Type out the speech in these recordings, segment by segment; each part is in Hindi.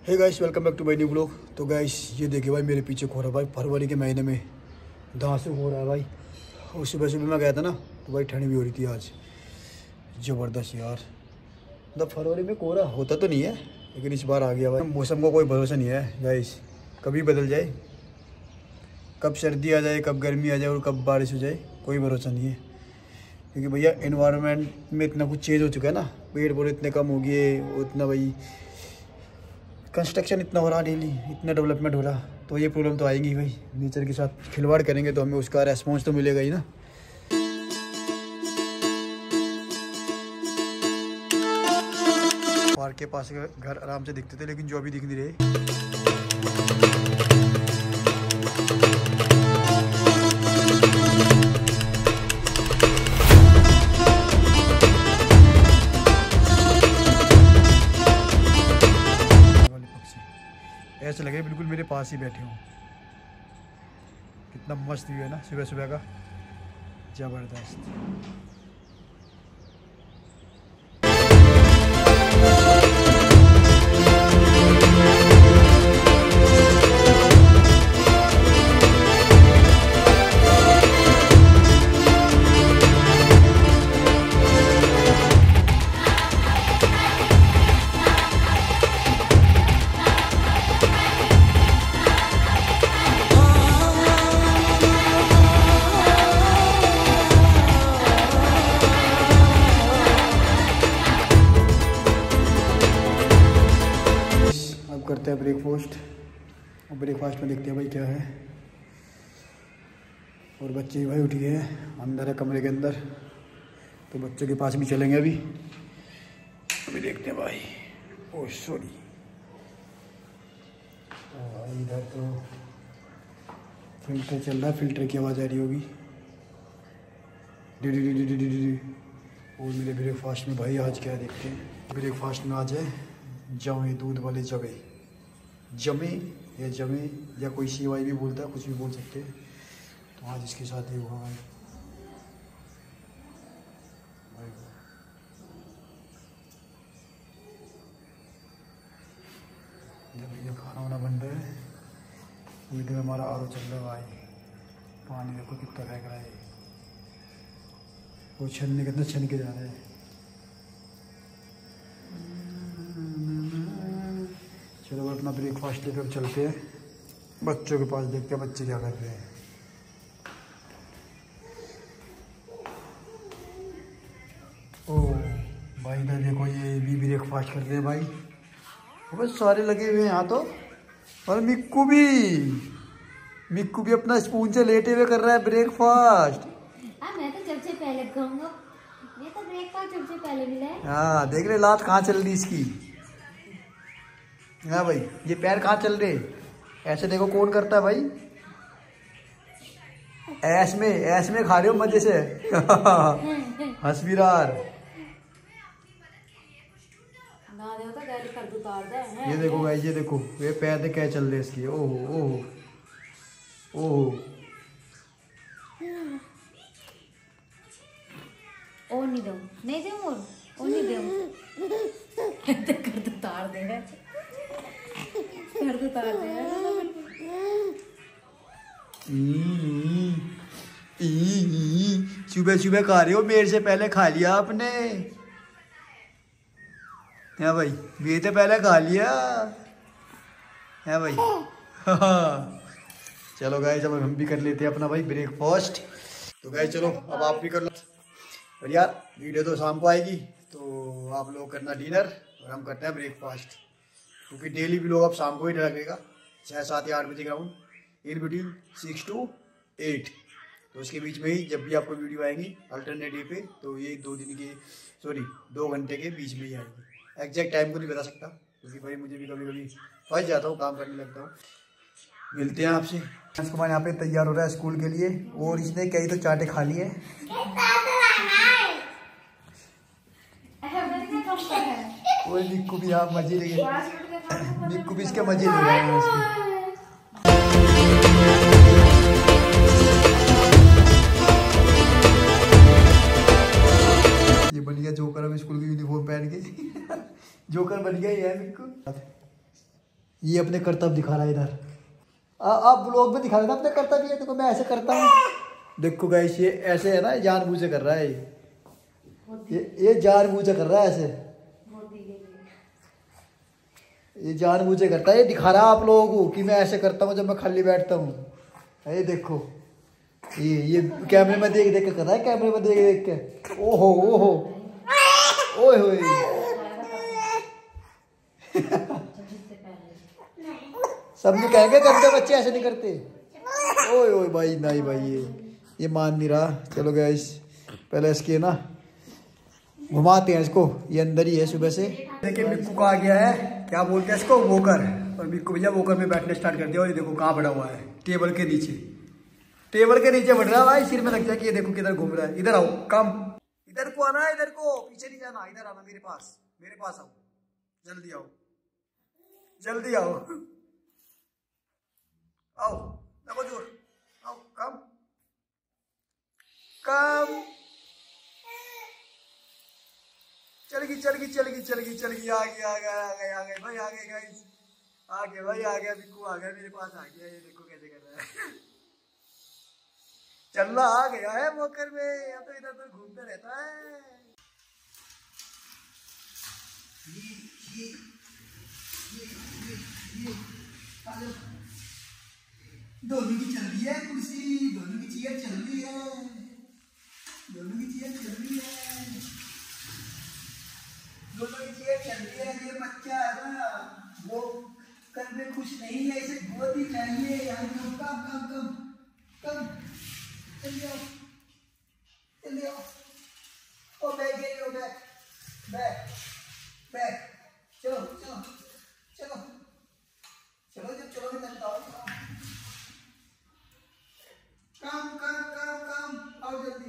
Hey guys, welcome back to my new blog. तो गाइस ये देखिए भाई, मेरे पीछे हो रहा है भाई, फरवरी के महीने में धांसू हो रहा है भाई। और सुबह सुबह मैं गया था ना, तो भाई ठंड भी हो रही थी आज ज़बरदस्त यार। मतलब फरवरी में कोहरा होता तो नहीं है, लेकिन इस बार आ गया भाई। मौसम का कोई भरोसा नहीं है गाइस, कभी बदल जाए, कब सर्दी आ जाए, कब गर्मी आ जाए और कब बारिश हो जाए, कोई भरोसा नहीं है। क्योंकि भैया एनवायरनमेंट में इतना कुछ चेंज हो चुका है ना, पेड़ पौधे इतने कम हो गए, उतना भाई कंस्ट्रक्शन इतना हो रहा, डेली इतना डेवलपमेंट हो रहा, तो ये प्रॉब्लम तो आएगी भाई। नेचर के साथ खिलवाड़ करेंगे तो हमें उसका रेस्पॉन्स तो मिलेगा ही ना। पार्क के पास घर आराम से दिखते थे, लेकिन जो अभी दिख नहीं रहे। ऐसे लगे बिल्कुल मेरे पास ही बैठे हों। कितना मस्त व्यू है ना सुबह सुबह का, जबरदस्त। करते हैं ब्रेकफास्ट, और ब्रेकफास्ट में देखते हैं भाई क्या है। और बच्चे ही भाई उठ गए हैं, अंदर है कमरे के अंदर, तो बच्चों के पास भी चलेंगे अभी देखते हैं भाई। ओह सॉरी, इधर तो फिल्टर चल रहा है, फिल्टर की आवाज़ आ रही होगी। और मेरे ब्रेकफास्ट में भाई आज क्या देखते हैं। ब्रेकफास्ट में आज है जवे, दूध वाले जवे, जमे या जमे या कोई सेवाई भी बोलता है, कुछ भी बोल सकते हैं। तो आज इसके साथ ही हुआ भाई। जब ये खाना वाना बन रहा है, इधर हमारा आरो चल रहा है भाई। पानी देखो कितना फेंक रहा है, वो छलने के अंदर छन के जा रहा है। चलो अपना ब्रेकफास्ट लेकर चलते हैं बच्चों के पास, देखते हैं बच्चे क्या कर रहे हैं। ओह भाई इधर देखो, ये भी ब्रेकफास्ट कर रहे हैं भाई, बस सारे लगे हुए हैं यहाँ तो। और मिक्कू भी अपना स्पून से लेटे हुए कर रहा है ब्रेकफास्ट। मैं तो सबसे पहले खाऊंगा, ये तो ब्रेकफास्ट सबसे पहले मिला है। हाँ देख रहे लात कहाँ चल रही इसकी। हाँ भाई, ये पैर कहाँ चल रहे, ऐसे देखो कौन करता है भाई। ऐस में खा रहे हो मजे से। हंसवीरार, ये देखो भाई, ये देखो ये पैर देख क्या चल रहे इसकी। ओहो ओहो ओहो, और नहीं दूं, नहीं दूं, और नहीं दूं। कर तो तार दे, कर तो तार दे। सुबह सुबह खा रहे हो, मेरे से पहले खा लिया आपने। है भाई, मेरे से पहले खा लिया है भाई। चलो गाइस, अब हम भी कर लेते हैं अपना भाई ब्रेकफास्ट। तो गाइस चलो अब आप भी कर लो। और यार वीडियो तो शाम को आएगी, तो आप लोग करना डिनर और हम करते हैं ब्रेकफास्ट। क्योंकि डेली भी लोग अब शाम को ही लगेगा, 6, 7 या 8 बजे ग्राउंड, इन बिटवीन 6 to 8। तो उसके बीच में ही जब भी आपको वीडियो आएंगी अल्टरनेट डे पे, तो ये 2 घंटे के बीच में ही आएगी। एग्जैक्ट टाइम को नहीं बता सकता, क्योंकि भाई मुझे भी कभी कभी फंस जाता हूँ, काम करने लगता हूँ। मिलते हैं आपसे। कुमार यहाँ पे तैयार हो रहा है स्कूल के लिए, और इसने कई तो चाटे खा लिए। वो मिक्कू भी यहाँ मजे ले गए, मिक्कू भी इसके मजे ले रहे हैं। बन गया जोकर, अब स्कूल की यूनिफॉर्म पहन के जोकर बन गया ये है मिक्कू। ये अपने कर्तव्य दिखा रहा है इधर। आप ब्लॉग में दिखा रहे ना अपने कर्तव्य। ये देखो मैं ऐसे करता हूँ। देखो गाइस ये ऐसे है ना, जानबूझ से कर रहा है ये जानबूझ से कर रहा है ऐसे। ये जानबूझ से करता है। ये दिखा रहा है आप लोगों को कि मैं ऐसे करता हूँ जब मैं खाली बैठता हूँ। ये देखो ये कैमरे में देख देख के कर रहा है। कैमरे में देख देख के। ओहो ओहो ओए होए। सब लोग कहेंगे गंदे बच्चे ऐसे नहीं करते। ओए ओए भाई नहीं भाई ये मान नहीं रहा। चलो गाइस पहले इसके ना घुमाते हैं इसको। ये अंदर ही है सुबह से। देखिए मिक्कू का आ गया है, क्या बोलते हैं इसको, वॉकर। और मिक्कू भैया वॉकर में बैठने स्टार्ट कर दिया। और ये देखो कहाँ बढ़ा हुआ है, टेबल के नीचे। टेबल के नीचे बढ़ रहा है भाई। सिर में लग जाए कि ये देखो किधर घूम रहा है। इधर आओ, कम इधर को आना है, इधर को पीछे नहीं जाना, इधर आना मेरे पास आओ, जल्दी आओ, जल्दी आओ, आओ लगो जोर, आओ कम कम। चल गई आ गए भाई, आ गए गाइस, आ गए भाई, आ गया बिक्कू, आ गया मेरे पास, आ गया। ये देखो कैसे कर रहा है। चल आ गया है वॉकर में। या तो इधर उधर घूमता रहता है। दोनों की चल रही है कुर्सी, दोनों की चेयर चल रही है, दोनों की चेयर चल रही है, दोनों की चेयर चल रही है। ये बच्चा है ना, वो करने खुश नहीं है, इसे गोद ही चाहिए। यार कम कम कम कम, जल्दी आओ, जल्दी आओ। ओ बैग ले लो, बैग बैग बैग। चलो चलो चलो चलो, जब चलोगे तब बताओ। काम काम काम काम, आओ जल्दी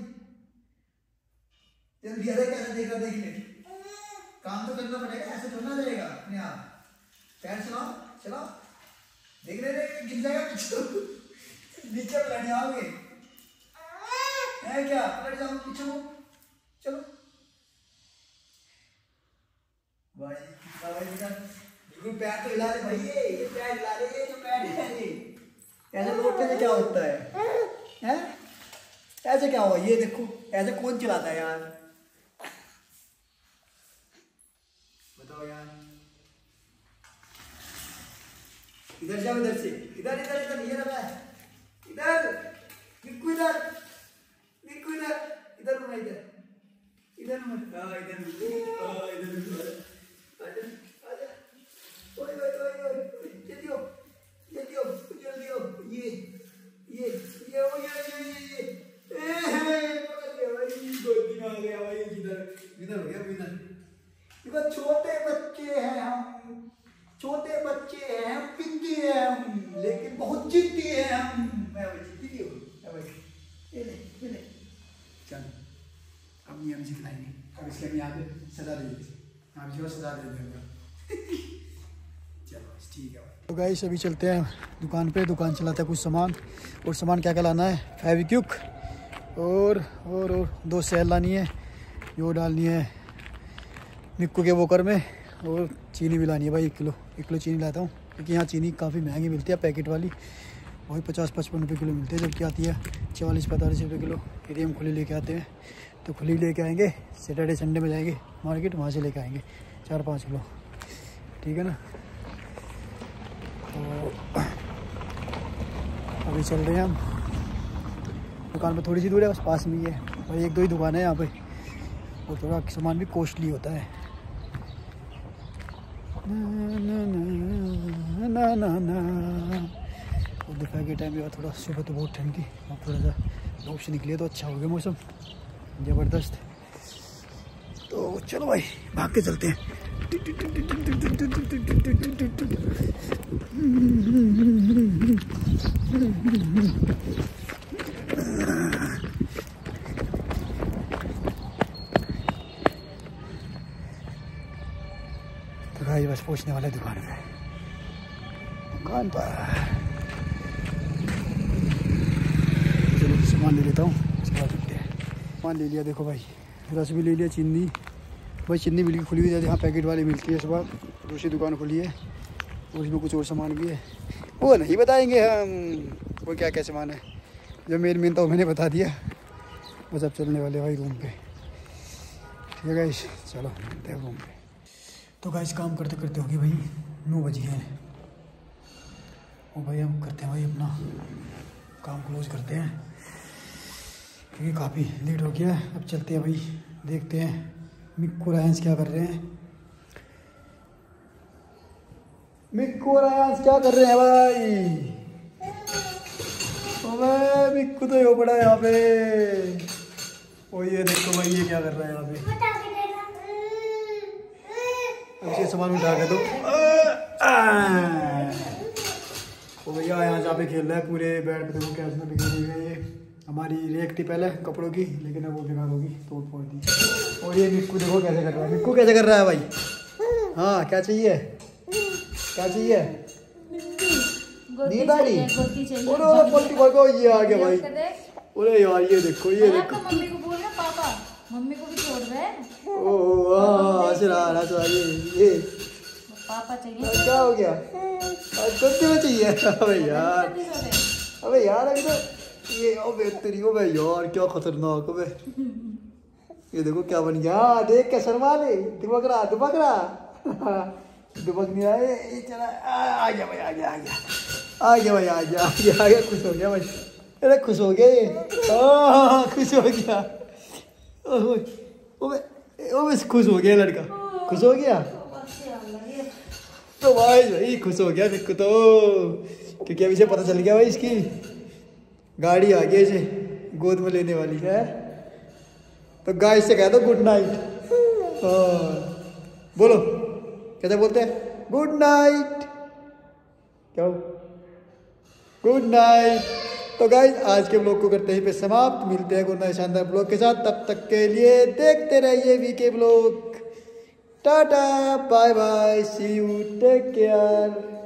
जल्दी। अरे कैसे देख रहा, देख ले, काम तो करना पड़ेगा, ऐसे थोड़ा जाएगा अपने आप। पैर चलाओ चलाओ, देख रहे गिर जाएगा नीचे में लड़ जाओगे। है क्या, पलट जाओ पीछे हो, चलो भाई। बिल्कुल पैर तो हिला रहे भाई, ये पैर हिला रहे, ये जो पैर है ये ऐसे लौटने से क्या होता है? हैं ऐसे क्या हुआ? ये देखो ऐसे कौन चलाता है यार, बताओ यार। इधर जाओ, इधर से, इधर इधर इधर, ये रहा है इधर, बिल्कुल इधर, बिल्कुल इधर, इधर घुमा, इधर इधर मत, हां इधर इधर आजा, ओए ओए ओए ओए, जल्दी हो जल्दी हो जल्दी हो। ये ओ ये पकड़ लिया भाई, गोदी में आ गया भाई। इधर हो गया इधर। देखो छोटे बच्चे हैं हम, छोटे बच्चे हैं हम, पिंकी हैं हम, लेकिन बहुत जिद्दी हैं हम। मैं भाई जिद्दी हूँ भाई। ये ले चल, अब नहीं हम सिखलाएंगे, अब इसके हम यहाँ पे सजा देंगे, आप जो सजा देंगे। चलो ठीक है भाई। तो गाइस अभी चलते हैं दुकान पे, दुकान चलाते हैं कुछ सामान। और सामान क्या क्या लाना है, फेविक्विक और 2 सेल लानी है, यो डालनी है मिक्कू के वॉकर में। और चीनी भी लानी है भाई, 1 किलो चीनी लाता हूँ, क्योंकि यहाँ चीनी काफ़ी महंगी मिलती है पैकेट वाली। वही 50-55 रुपये किलो मिलती है, जबकि आती है 44-45 रुपये किलो। यदि हम खुली लेके आते हैं तो खुली लेके आएंगे, सैटरडे संडे में जाएंगे मार्केट, वहाँ से लेके आएंगे 4-5 किलो, ठीक है ना। तो अभी चल रहे हैं हम दुकान पर, थोड़ी सी दूर है बस, पास में ही है। और 1-2 ही दुकान है यहाँ पे, और थोड़ा सामान भी कॉस्टली होता है। और दोपहर के टाइम में थोड़ा, सुबह तो बहुत ठंड थी, अब थोड़ा सा धूप से निकले तो अच्छा हो गया मौसम, ज़बरदस्त। तो चलो भाई भाग के चलते हैं। तो भाई बस पहुंचने वाले दुकान पे, दुकान पर। चलो सामान ले लेता हूँ, उसके बाद चलते हैं। सामान ले लिया, देखो भाई रस भी ले लिया, चीनी भाई, चीनी बिल्कुल खुली हुई है, यहाँ पैकेट वाली मिलती है। सुबह दूसरी दुकान खुली है, और इसमें कुछ और सामान भी है, वो नहीं बताएंगे हम वो क्या क्या सामान है। जो मेन था वो मैंने बता दिया। बस अब चलने वाले भाई रूम पे। ठीक है गाइस, चलो मिलते हैं रूम पे। तो गाइस काम करते करते हो गए भाई 9 बज गए हैं। और भाई हम करते हैं भाई अपना काम क्लोज करते हैं क्योंकि काफ़ी लेट हो गया है। अब चलते हैं भाई, देखते हैं मिक्कू रायंस क्या कर रहे हैं। मिक्कू रायंस क्या कर रहे हैं भाई? ओए मिक्कू तो यो पड़ा है यहाँ पे। ओ ये देखो भाई, ये क्या कर रहा है यहाँ पे? अब ये सामान उठा के दो। ओ भैया यहाँ जहाँ पे खेल रहा है पूरे बेड पे, देखो क्या इसमें बिगड़ गई है। ये हमारी रेक थी पहले कपड़ों की, लेकिन अब वो बेकार होगी, तोड़ फोड़ दी। और ये मिक्कू देखो कैसे कर रहा है। मिक्कू कैसे कर रहा है भाई? हाँ क्या चाहिए, क्या चाहिए? नींद आ रही? अरे पलटी भागो, ये आ गया भाई। अरे यार ये देखो, ये देखो। मम्मी को बोलना पापा, मम्मी को भी छोड़ दे। ओह हंस रहा ये पापा चाहिए। क्या हो गया? गद्दे में चाहिए? अबे यार, अबे यार अभी तो ये तेरी ओ भाई यार क्या खतरनाक। अबे ये देखो क्या बन गया, देख क्या शर्मा ले। दुबक रहा दुबक नहीं आए। ये चला आ गया भाई, आ गया भाई, आ गया। खुश हो गया भाई, अरे खुश हो गया ये, खुश हो गया। ओबे खुश हो गया लड़का, खुश हो गया। तो भाई खुश हो गया मिक्कू तो, क्योंकि अभी से पता चल गया भाई इसकी गाड़ी आ गई इसे गोद में लेने वाली है। तो गाइस से कह दो गुड नाइट। बोलो कैसे बोलते हैं? Good night. क्या गुड नाइट। तो गाइस आज के ब्लॉग को करते ही पे समाप्त। मिलते हैं कोई शानदार ब्लॉग के साथ, तब तक के लिए देखते रहिए VK blog. Tata bye bye, see you, take care.